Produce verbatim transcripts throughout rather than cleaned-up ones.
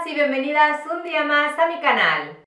y bienvenidas un día más a mi canal.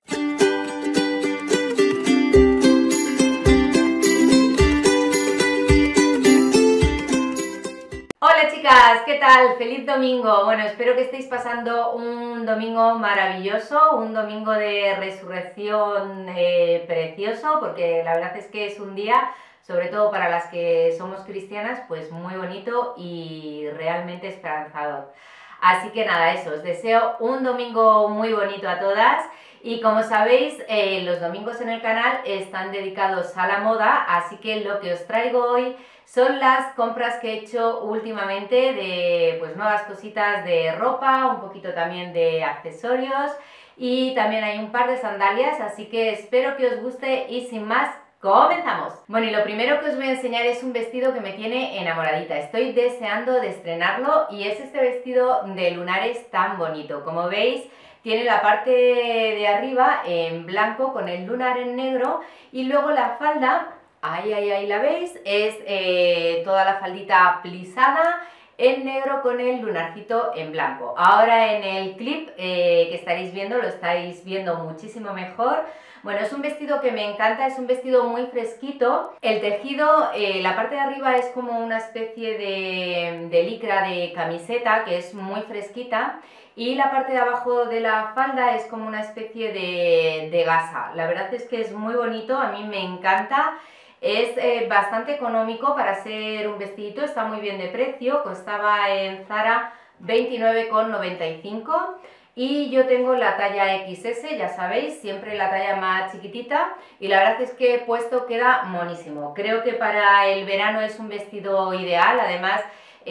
Hola chicas, ¿qué tal? ¡Feliz domingo! Bueno, espero que estéis pasando un domingo maravilloso, un domingo de resurrección eh, precioso, porque la verdad es que es un día, sobre todo para las que somos cristianas, pues muy bonito y realmente esperanzador. Así que nada, eso, os deseo un domingo muy bonito a todas. Y como sabéis, eh, los domingos en el canal están dedicados a la moda, así que lo que os traigo hoy son las compras que he hecho últimamente de pues nuevas cositas de ropa, un poquito también de accesorios y también hay un par de sandalias, así que espero que os guste y sin más, ¡comenzamos! Bueno, y lo primero que os voy a enseñar es un vestido que me tiene enamoradita. Estoy deseando de estrenarlo y es este vestido de lunares tan bonito. Como veis, tiene la parte de arriba en blanco con el lunar en negro y luego la falda, ahí, ahí, ahí la veis, es eh, toda la faldita plisada en negro con el lunarcito en blanco. Ahora en el clip eh, que estaréis viendo, lo estáis viendo muchísimo mejor. Bueno, es un vestido que me encanta, es un vestido muy fresquito. El tejido, eh, la parte de arriba es como una especie de, de licra de camiseta que es muy fresquita y la parte de abajo de la falda es como una especie de, de gasa. La verdad es que es muy bonito, a mí me encanta. Es eh, bastante económico para ser un vestidito, está muy bien de precio, costaba en Zara veintinueve con noventa y cinco y yo tengo la talla equis ese, ya sabéis, siempre la talla más chiquitita y la verdad es que puesto queda monísimo. Creo que para el verano es un vestido ideal, además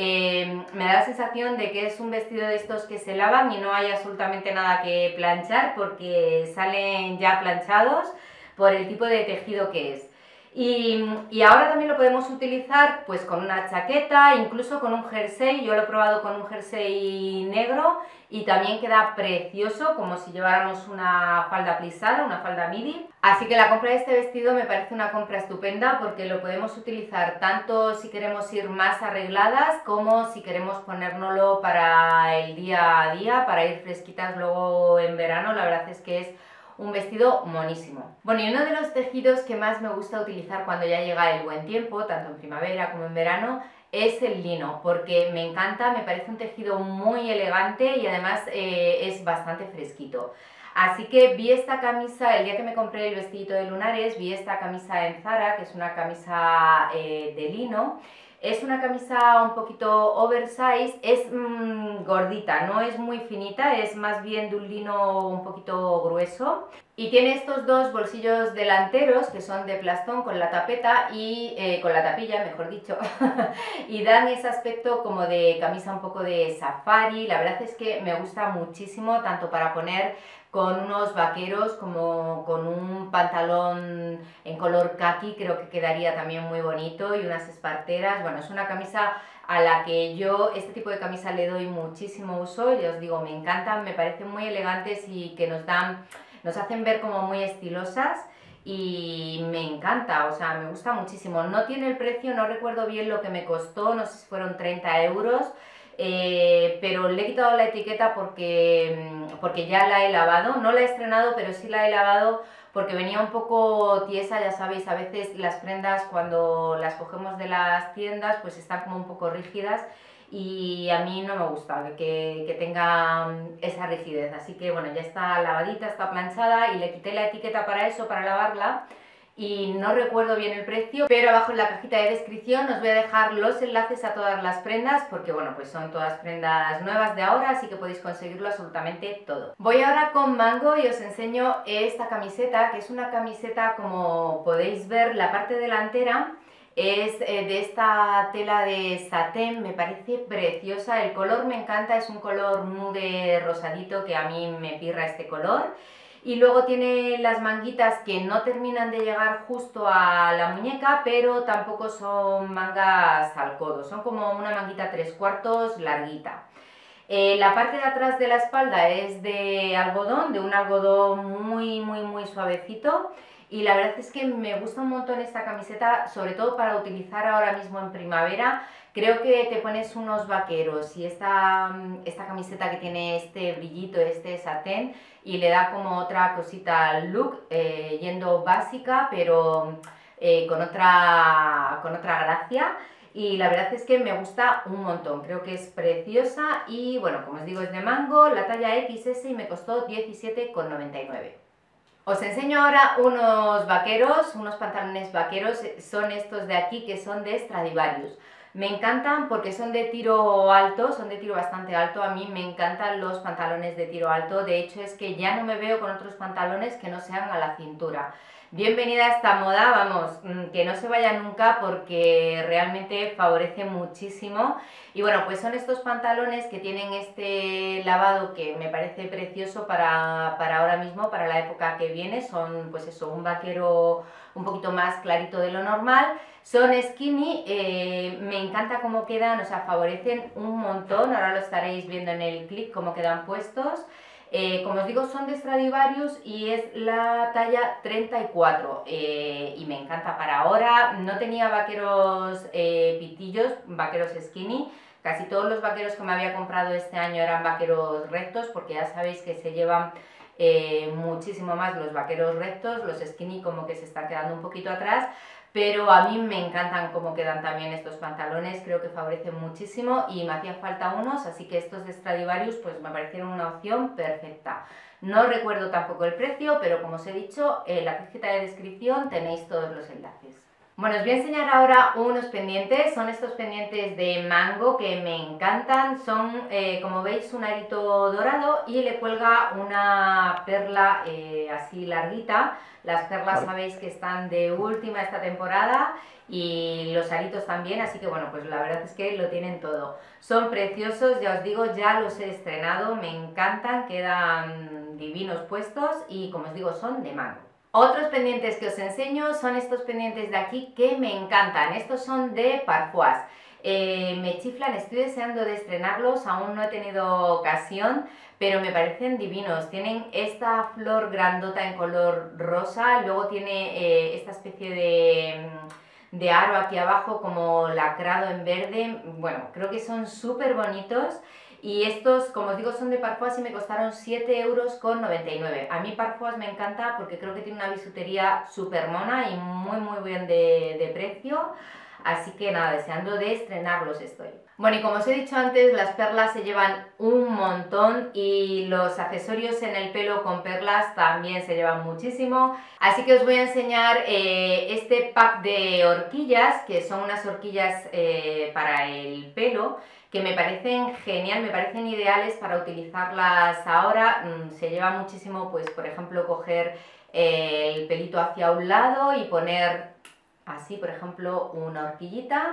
eh, me da la sensación de que es un vestido de estos que se lavan y no hay absolutamente nada que planchar porque salen ya planchados por el tipo de tejido que es. Y, y ahora también lo podemos utilizar pues con una chaqueta, incluso con un jersey. Yo lo he probado con un jersey negro y también queda precioso, como si lleváramos una falda plisada, una falda midi. Así que la compra de este vestido me parece una compra estupenda porque lo podemos utilizar tanto si queremos ir más arregladas como si queremos ponérnoslo para el día a día, para ir fresquitas luego en verano. La verdad es que es un vestido monísimo. Bueno, y uno de los tejidos que más me gusta utilizar cuando ya llega el buen tiempo, tanto en primavera como en verano, es el lino, porque me encanta, me parece un tejido muy elegante y además eh, es bastante fresquito. Así que vi esta camisa, el día que me compré el vestidito de lunares, vi esta camisa en Zara, que es una camisa eh, de lino. Es una camisa un poquito oversize, es mmm, gordita, no es muy finita, es más bien de un lino un poquito grueso. Y tiene estos dos bolsillos delanteros que son de plastón con la tapeta y eh, con la tapilla, mejor dicho, y dan ese aspecto como de camisa un poco de safari. La verdad es que me gusta muchísimo, tanto para poner con unos vaqueros como con un pantalón en color caqui, creo que quedaría también muy bonito, y unas esparteras. Bueno, es una camisa a la que yo, este tipo de camisa le doy muchísimo uso, y os digo, me encantan, me parecen muy elegantes y que nos dan, nos hacen ver como muy estilosas y me encanta, o sea, me gusta muchísimo. No tiene el precio, no recuerdo bien lo que me costó, no sé si fueron treinta euros. Eh, pero le he quitado la etiqueta porque, porque ya la he lavado, no la he estrenado pero sí la he lavado porque venía un poco tiesa. Ya sabéis, a veces las prendas cuando las cogemos de las tiendas pues están como un poco rígidas y a mí no me gusta que, que tenga esa rigidez, así que bueno, ya está lavadita, está planchada y le quité la etiqueta para eso, para lavarla. Y no recuerdo bien el precio, pero abajo en la cajita de descripción os voy a dejar los enlaces a todas las prendas porque bueno, pues son todas prendas nuevas de ahora, así que podéis conseguirlo absolutamente todo. Voy ahora con Mango y os enseño esta camiseta, que es una camiseta, como podéis ver, la parte delantera es de esta tela de satén, me parece preciosa, el color me encanta, es un color nude rosadito que a mí me pirra este color. Y luego tiene las manguitas que no terminan de llegar justo a la muñeca, pero tampoco son mangas al codo, son como una manguita tres cuartos larguita. Eh, la parte de atrás de la espalda es de algodón, de un algodón muy muy muy suavecito, y la verdad es que me gusta un montón esta camiseta, sobre todo para utilizar ahora mismo en primavera. Creo que te pones unos vaqueros y esta, esta camiseta que tiene este brillito, este satén, y le da como otra cosita al look, eh, yendo básica, pero eh, con, otra, con otra gracia. Y la verdad es que me gusta un montón, creo que es preciosa y bueno, como os digo, es de Mango, la talla equis ese y me costó diecisiete con noventa y nueve. Os enseño ahora unos vaqueros, unos pantalones vaqueros, son estos de aquí que son de Stradivarius. Me encantan porque son de tiro alto, son de tiro bastante alto, a mí me encantan los pantalones de tiro alto, de hecho es que ya no me veo con otros pantalones que no sean a la cintura. Bienvenida a esta moda, vamos, que no se vaya nunca porque realmente favorece muchísimo. Y bueno, pues son estos pantalones que tienen este lavado que me parece precioso para, para ahora mismo, para la época que viene. Son pues eso, un vaquero un poquito más clarito de lo normal. Son skinny, eh, me encanta cómo quedan, o sea, favorecen un montón. Ahora lo estaréis viendo en el clip cómo quedan puestos. Eh, como os digo, son de Stradivarius y es la talla treinta y cuatro, eh, y me encanta para ahora. No tenía vaqueros eh, pitillos, vaqueros skinny. Casi todos los vaqueros que me había comprado este año eran vaqueros rectos, porque ya sabéis que se llevan eh, muchísimo más los vaqueros rectos, los skinny como que se están quedando un poquito atrás. Pero a mí me encantan cómo quedan también estos pantalones, creo que favorecen muchísimo y me hacía falta unos, así que estos de Stradivarius pues me parecieron una opción perfecta. No recuerdo tampoco el precio, pero como os he dicho, en la cajita de descripción tenéis todos los enlaces. Bueno, os voy a enseñar ahora unos pendientes, son estos pendientes de Mango que me encantan, son eh, como veis un arito dorado y le cuelga una perla eh, así larguita. Las perlas sabéis que están de última esta temporada y los aritos también, así que bueno, pues la verdad es que lo tienen todo. Son preciosos, ya os digo, ya los he estrenado, me encantan, quedan divinos puestos y como os digo son de Mango. Otros pendientes que os enseño son estos pendientes de aquí que me encantan, estos son de Parfois. Eh, me chiflan, estoy deseando de estrenarlos, aún no he tenido ocasión, pero me parecen divinos. Tienen esta flor grandota en color rosa, luego tiene eh, esta especie de, de aro aquí abajo como lacrado en verde. Bueno, creo que son súper bonitos. Y estos, como os digo, son de Parfois y me costaron siete euros con noventa y nueve. A mí Parfois me encanta porque creo que tiene una bisutería súper mona y muy muy bien de, de precio. Así que nada, deseando de estrenarlos estoy. Bueno, y como os he dicho antes, las perlas se llevan un montón y los accesorios en el pelo con perlas también se llevan muchísimo. Así que os voy a enseñar eh, este pack de horquillas, que son unas horquillas eh, para el pelo, que me parecen genial, me parecen ideales para utilizarlas ahora. Mm, se lleva muchísimo, pues por ejemplo, coger eh, el pelito hacia un lado y poner así, por ejemplo, una horquillita.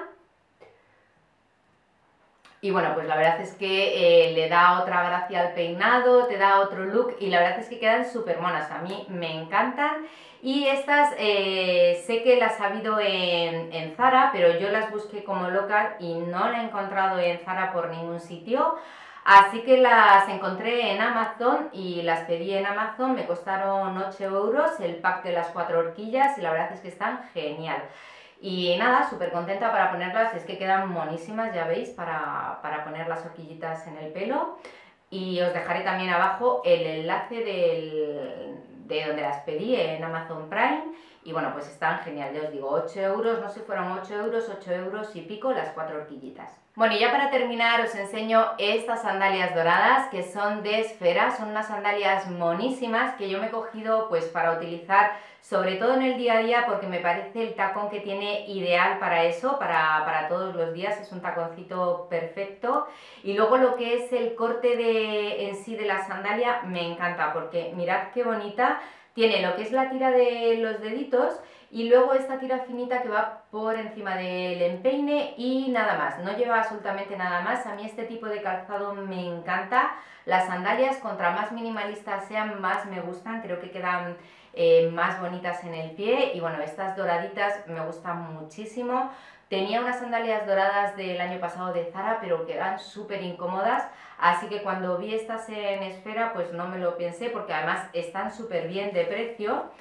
Y bueno, pues la verdad es que eh, le da otra gracia al peinado, te da otro look y la verdad es que quedan súper monas, a mí me encantan. Y estas eh, sé que las ha habido en, en Zara, pero yo las busqué como loca y no las he encontrado en Zara por ningún sitio. Así que las encontré en Amazon y las pedí en Amazon, me costaron ocho euros el pack de las cuatro horquillas y la verdad es que están genial. Y nada, súper contenta para ponerlas, es que quedan monísimas, ya veis, para, para poner las horquillitas en el pelo. Y os dejaré también abajo el enlace del, de donde las pedí en Amazon Prime. Y bueno, pues están genial, ya os digo, ocho euros, no sé si fueron ocho euros, ocho euros y pico las cuatro horquillitas. Bueno, y ya para terminar os enseño estas sandalias doradas que son de Esfera, son unas sandalias monísimas que yo me he cogido pues para utilizar sobre todo en el día a día porque me parece el tacón que tiene ideal para eso, para, para todos los días, es un taconcito perfecto. Y luego lo que es el corte de, en sí de la sandalia me encanta porque mirad qué bonita, tiene lo que es la tira de los deditos y luego esta tira finita que va por encima del empeine y nada más, no lleva absolutamente nada más. A mí este tipo de calzado me encanta, las sandalias contra más minimalistas sean más me gustan, creo que quedan eh, más bonitas en el pie y bueno, estas doraditas me gustan muchísimo. Tenía unas sandalias doradas del año pasado de Zara, pero que eran súper incómodas, así que cuando vi estas en Esfera pues no me lo pensé porque además están súper bien de precio.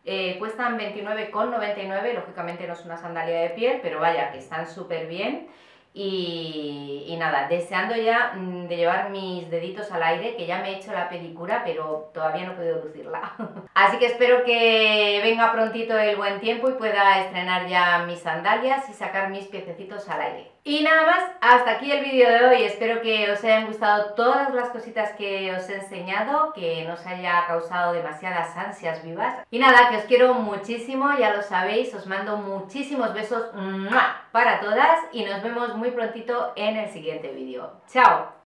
Eh, cuestan veintinueve con noventa y nueve, lógicamente no es una sandalia de piel, pero vaya, que están súper bien. Y, y nada, deseando ya mm, de llevar mis deditos al aire, que ya me he hecho la pedicura, pero todavía no he podido lucirla. Así que espero que venga prontito el buen tiempo y pueda estrenar ya mis sandalias y sacar mis piececitos al aire. Y nada más, hasta aquí el vídeo de hoy. Espero que os hayan gustado todas las cositas que os he enseñado, que no os haya causado demasiadas ansias vivas. Y nada, que os quiero muchísimo, ya lo sabéis, os mando muchísimos besos para todas y nos vemos muy prontito en el siguiente vídeo. ¡Chao!